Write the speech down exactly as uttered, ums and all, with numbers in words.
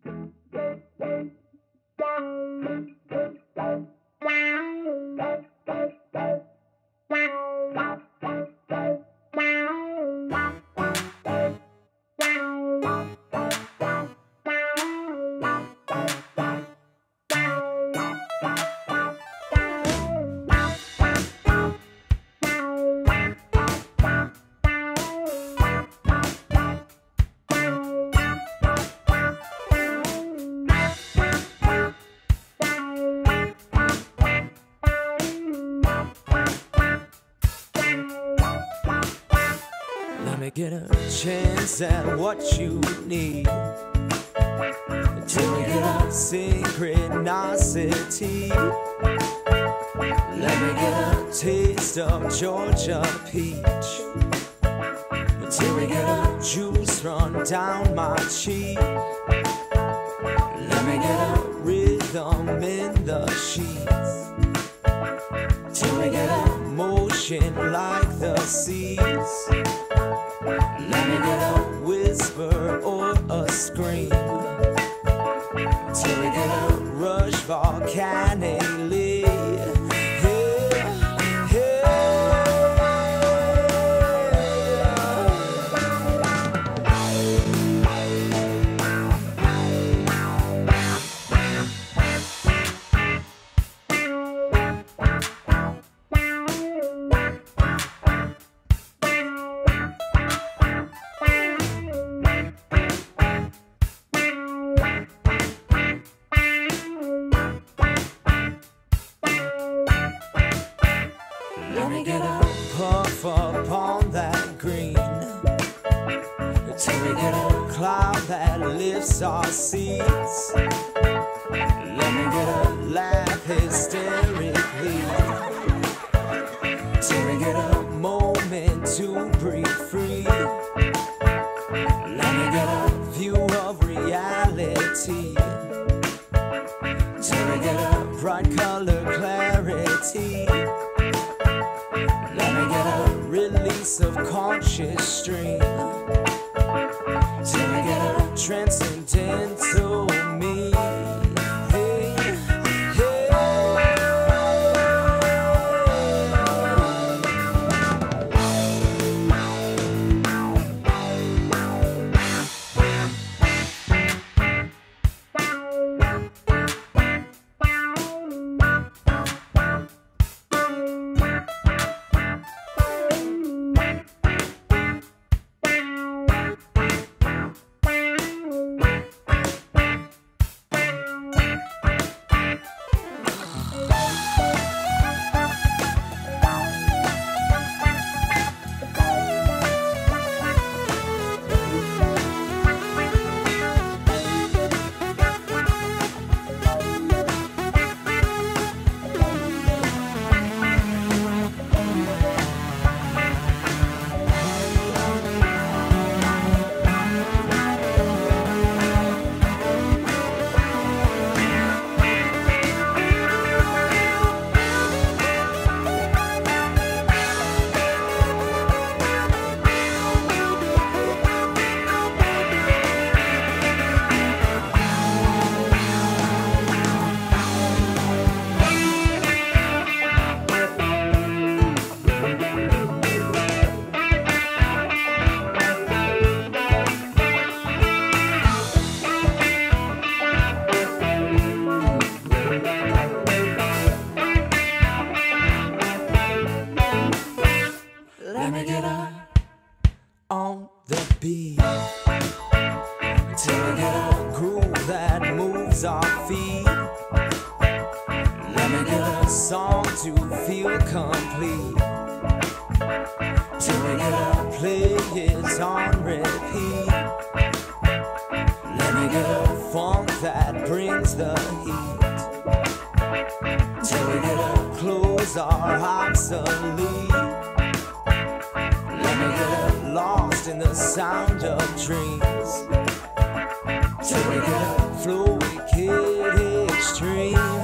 Get a chance at what you need till we get a synchronicity. Let me get a taste of Georgia peach till we get a juice run down my cheek. Let me get a rhythm in the sheets till we get a motion like the seas. Let me get a whisper or a scream till we get a rush volcanically. Let me get a puff upon that green till we get a cloud that lifts our seas. Let me get a laugh hysterically till we get a moment to breathe free. Let me get a view of reality till we get a bright color clarity. Let me get a release of conscious stream till we get a transcendental me. Hey, hey. Let me get up on the beat till we get a groove that moves our feet. Let me get a song to feel complete till we get a play it on repeat. Let me get a funk that brings the heat till we get a close our obsolete. Let me get lost in the sound of dreams till we get a flow wicked extreme.